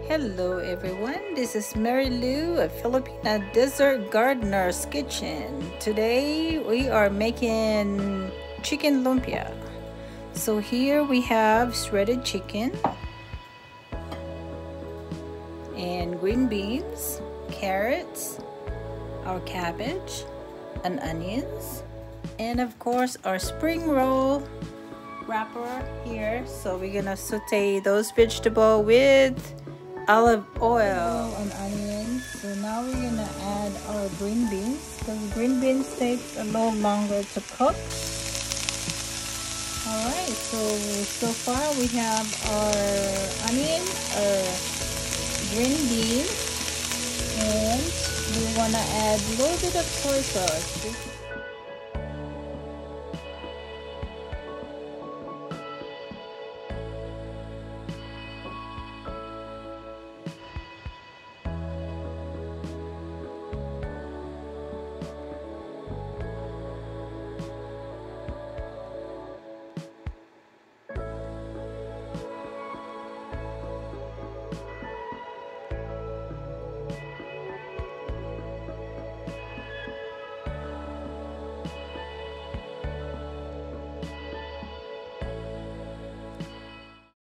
Hello everyone, this is Mary Lou, a Filipina Desert Gardener's Kitchen. Today we are making chicken lumpia. So here we have shredded chicken and green beans, carrots, our cabbage, and onions, and of course our spring roll wrapper here. So we're gonna saute those vegetables with olive oil and onions. So now we're gonna add our green beans because green beans takes a little longer to cook. Alright, so far we have our onions, our green beans, and we wanna add a little bit of soy sauce.